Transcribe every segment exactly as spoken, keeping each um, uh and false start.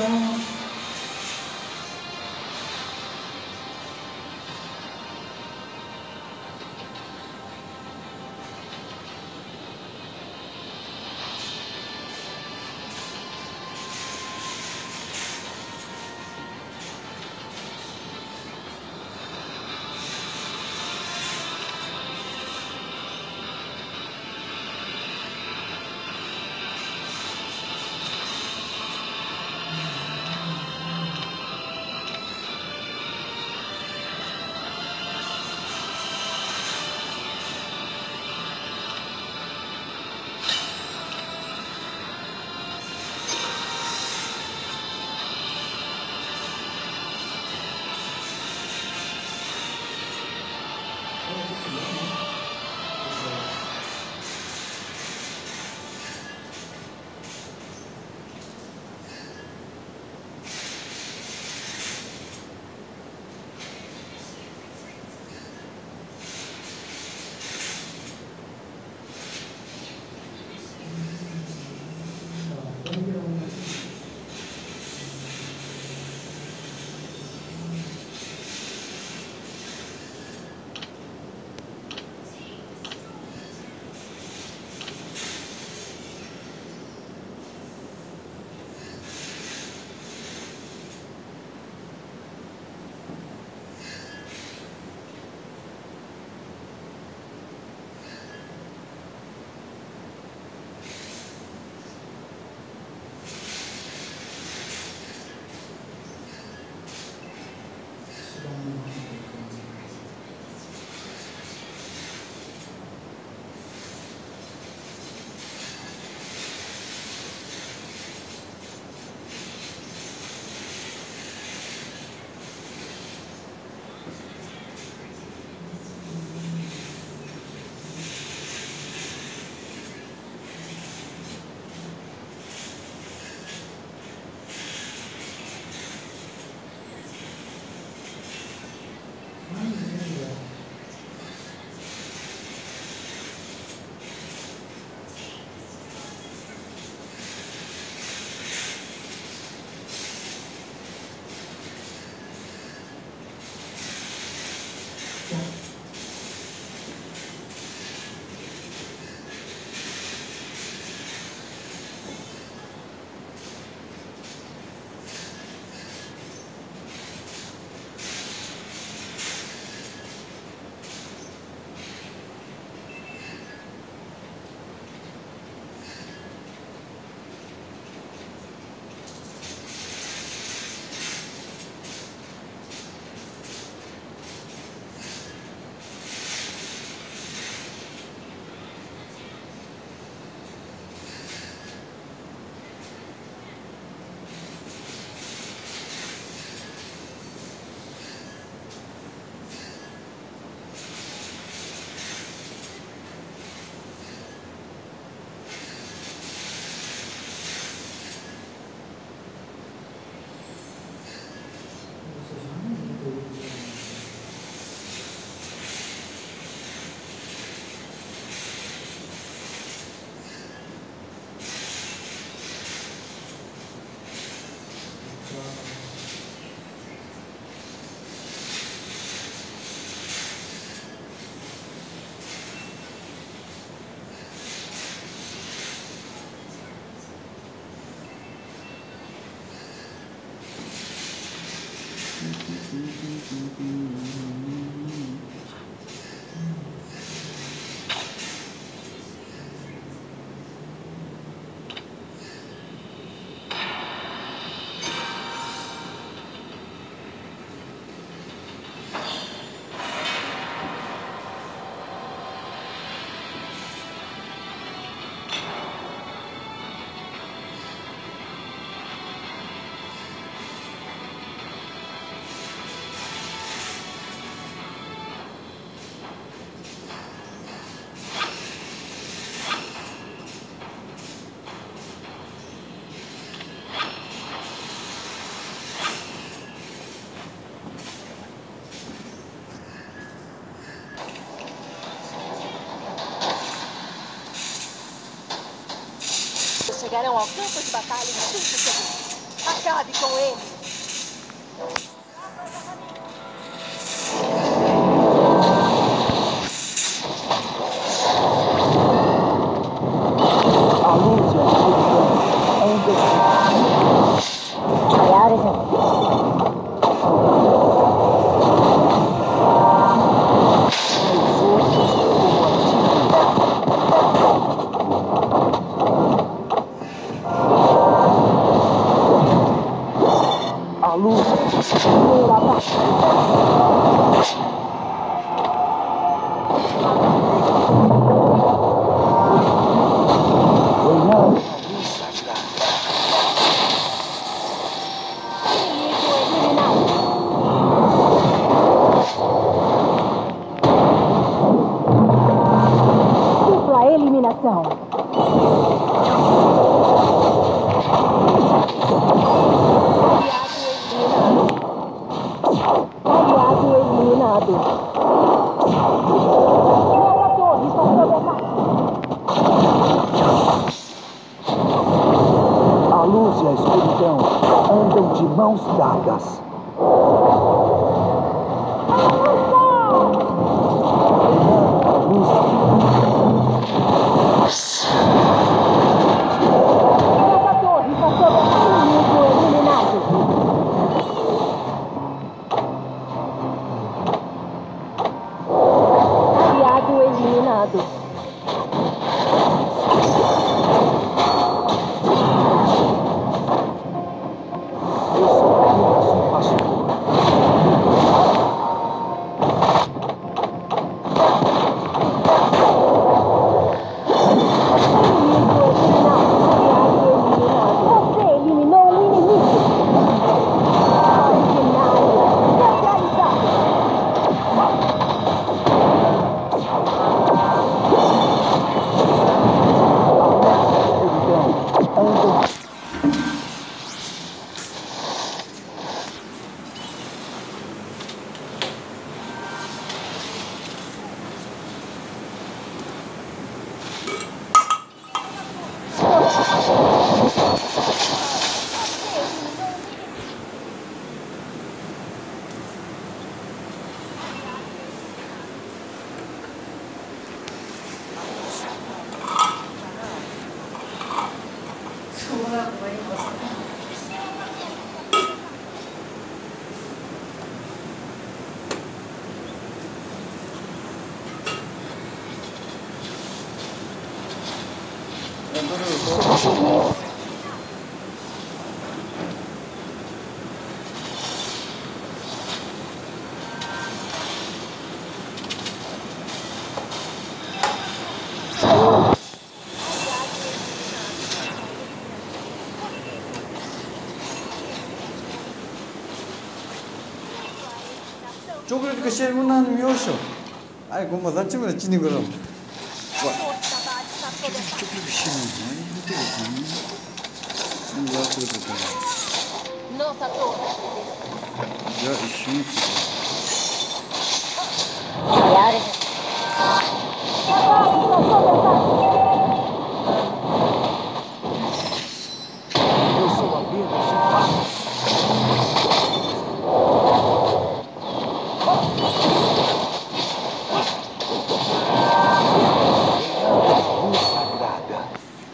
Chegarão ao campo de batalha em cinco segundos. Acabe com ele. A luz e a escuridão andam. A luz. Dupla eliminação. Aliado eliminado. Essa torre está sob ataque. A luz e a escuridão andam de mãos dadas. Essa torre está sob ataque. Inimigo eliminado. Aliado eliminado. Eu sou apenas um pastor. Você eliminou o inimigo. Ordinário. Neutralizado. Andam. 쪼그리니까 쉐문나는 미오쇼. 아이 고마 단쯤으로 찌는 거로. 와. 쪼그리고 쉐문 많이 힘들었어. 이거 그래도 Nossa torre. 야, 이 쉐문 진짜. Eu sou apenas um pastor. Luz sagrada.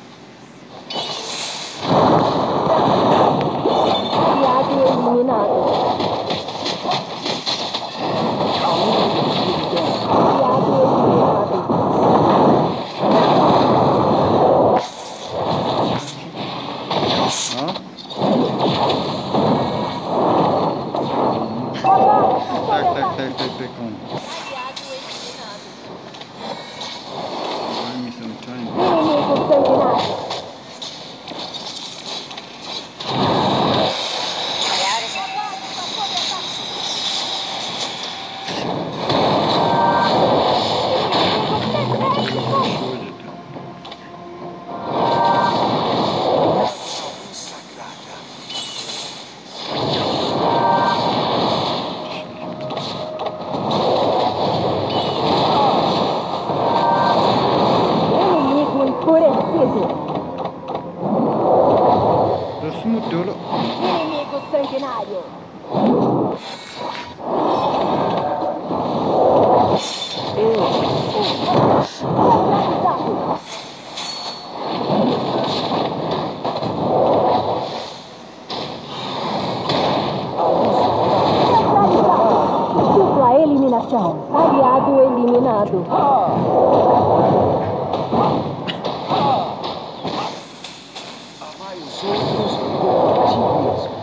Aliado eliminado. A luz e a escuridão. Aliado eliminado. 어? 딱딱딱딱딱 건. Give me some time. Inimigo sanguinário. Destruição. Aliado eliminado. Mais outros por ti mesmo.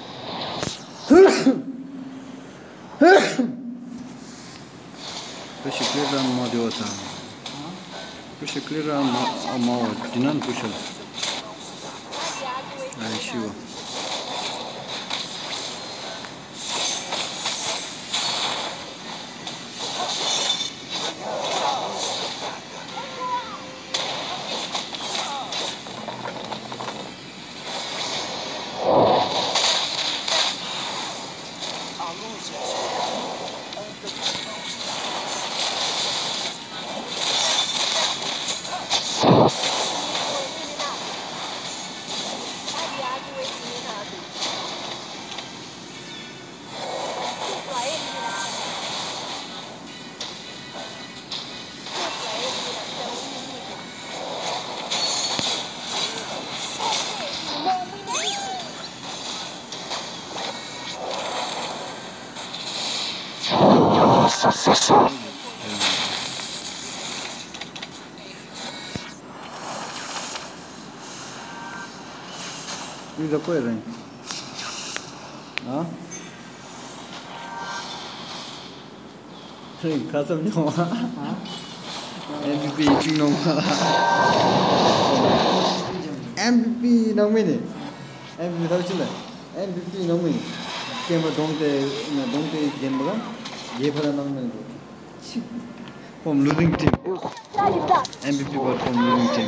Push clear run mode होता है. Push clear run mode. Dinan push. Ay shiva. Successor. You the player, hein? Hã? Sim, casa não. M V P chừng não. M V P não me ne. M V P đâu chứ này? M V P não me. Game mà đông te, đông te game mà kan? ये फला नाम नहीं है from losing team M V P but from losing team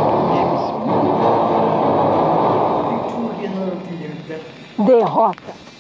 Derrota.